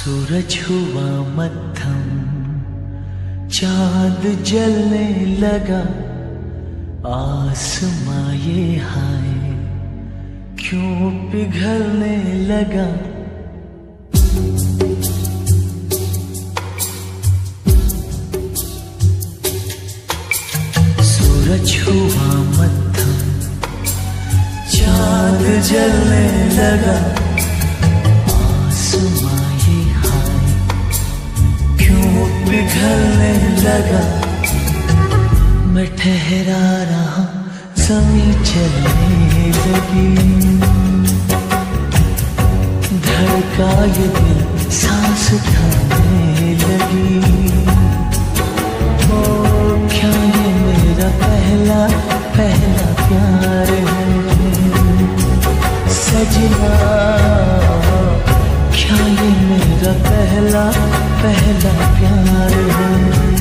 सूरज हुआ मद्धम, चांद जलने लगा, आसमां ये हाय क्यों पिघलने लगा। सूरज हुआ मद्धम, चांद जलने लगा, आसमां ये हाय क्यों पिघलने लगा। मैं ठहरा रहा, ज़मीं चलने लगी, धड़का ये दिल, सांस थमने लगी। ओ क्या ये मेरा पहला पहला प्यार है सजना, क्या ये मेरा पहला पहला प्यार है।